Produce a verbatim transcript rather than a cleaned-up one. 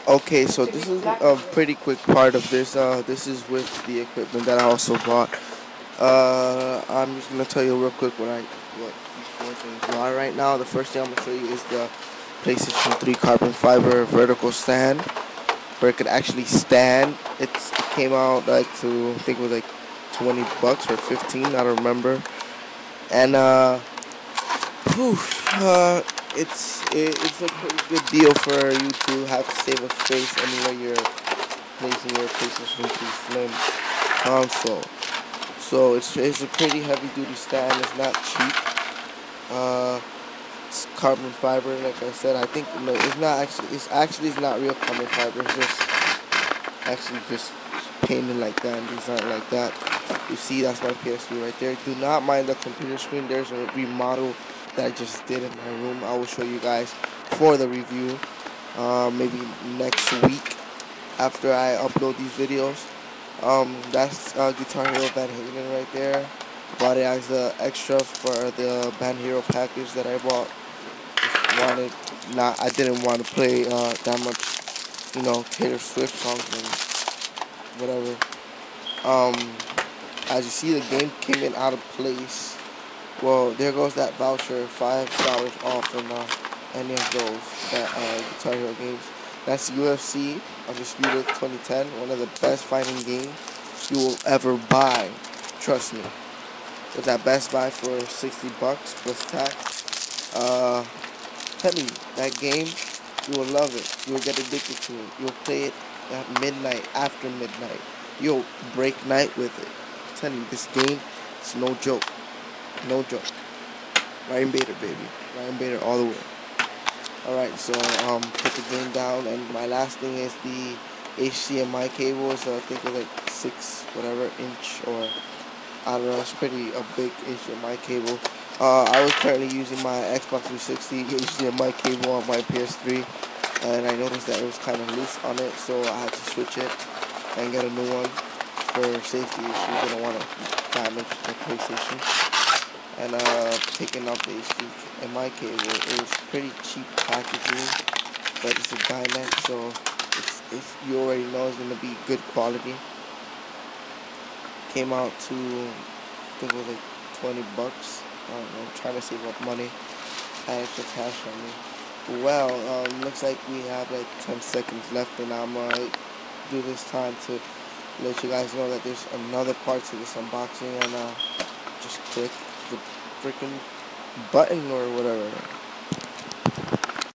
Okay, so this is a pretty quick part of this. Uh, this is with the equipment that I also bought. Uh, I'm just gonna tell you real quick what I what these four things are right now. The first thing I'm gonna show you is the PlayStation three carbon fiber vertical stand, where it could actually stand. It's, it came out like to I think it was like twenty bucks or fifteen. I don't remember. And uh, whew, uh, it's it, it's a pretty good deal for you to have to save up space anywhere you're placing your PlayStation three Slim console. So it's it's a pretty heavy duty stand. It's not cheap. Uh, it's carbon fiber, like I said. I think no, it's not actually. It's actually it's not real carbon fiber. It's just actually just painted like that and designed like that. You see, that's my P S three right there. Do not mind the computer screen. There's a remodel that I just did in my room. I will show you guys for the review. Uh, maybe next week after I upload these videos. Um, that's uh, Guitar Hero Van Halen right there. Bought it as an extra for the Band Hero package that I bought. Just wanted, not, I didn't want to play uh, that much, you know, Taylor Swift songs and whatever. Um, as you see, the game came in out of place. Well, there goes that voucher, five dollars off on uh, any of those that uh, Guitar Hero games. That's U F C Undisputed twenty ten, one of the best fighting games you will ever buy. Trust me. It's at Best Buy for sixty bucks plus tax. Uh, tell me, that game, you will love it. You will get addicted to it. You'll play it at midnight, after midnight. You'll break night with it. I'm telling you, this game, it's no joke. No joke. Ryan Bader, baby. Ryan Bader all the way. Alright, so um, put the game down, and my last thing is the H D M I cable. So I think it's like six, whatever, inch, or I don't know, it's pretty a big H D M I cable. Uh, I was currently using my Xbox three sixty H D M I cable on my P S three, and I noticed that it was kind of loose on it, so I had to switch it and get a new one for safety issues. I don't want to damage the PlayStation. And uh, taking off the H D M I cable, it was pretty cheap packaging, but it's a Dynex, so it's, it's, you already know it's going to be good quality. Came out to, I think it was like twenty bucks. I don't know, I'm trying to save up money. I had extra cash on me. Well, um, looks like we have like ten seconds left, and I'm going to do this time to let you guys know that there's another part to this unboxing, and uh, just click the freaking button or whatever.